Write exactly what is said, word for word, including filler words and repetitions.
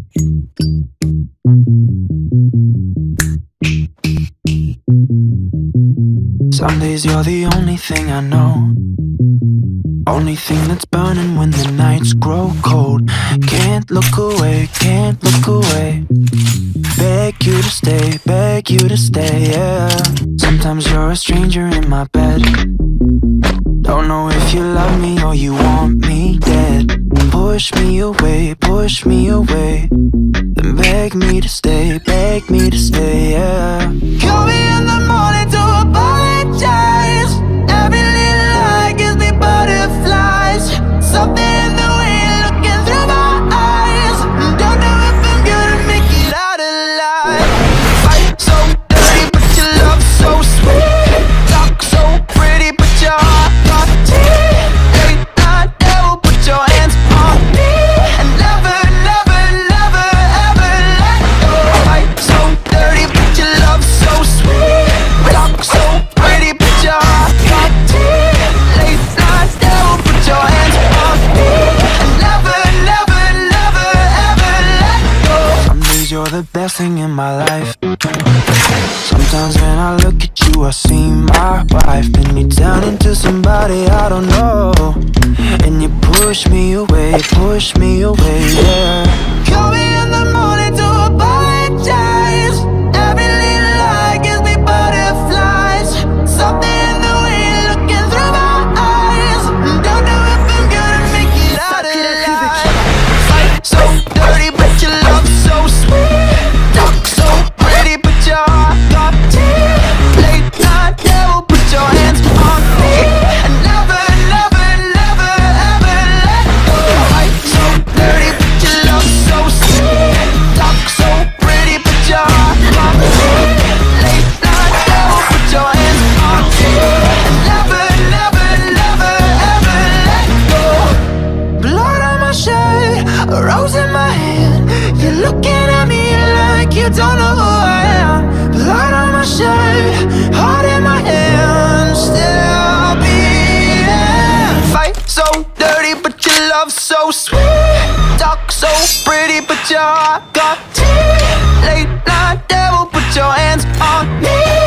Some days you're the only thing I know, only thing that's burning when the nights grow cold. Can't look away, can't look away. Beg you to stay, beg you to stay, yeah. Sometimes you're a stranger in my bed. Don't know if you love me or you want me dead. Push me away, push me away. Then beg me to stay, beg me to stay, yeah. Call me in the morning to apologize. Every little lie gives me butterflies. Something in the way you're looking through my eyes. Don't know if I'm gonna make it out alive. Fight so dirty but your love so sweet. Talk so pretty but your heart got teeth. Late night devil, put your hands on me. And never, never, never, ever let go. Fight so dirty but your love so sweet. Talk so pretty but your heart got teeth. Late night devil, put your hands on me. And never, never, never, ever let go. Some days you're the best thing in my life. Sometimes when I look at you, I see my wife. And you turn into somebody I don't know. And you push me away, push me away, yeah. Call me in the morning to apologize. Every little lie gives me butterflies. Something in the way you're looking through my eyes. Don't know if I'm gonna make it out alive. Fight so dirty but your love so sweet. Talk so pretty but your heart got teeth. Late night devil, put your hands on me. And never, never, never, ever let go. Fight so dirty but your love so sweet. Talk so pretty but your heart got teeth. Late night devil, put your hands on me. And never, never, never, ever let go. Blood on my shirt, a rose in my hand. You're looking at me like you don't know who I am. Blood on my shirt, heart in my hand. Still I'll be here. Fight so dirty but your love so sweet. Talk so pretty but your heart got teeth. Late night devil, put your hands on me.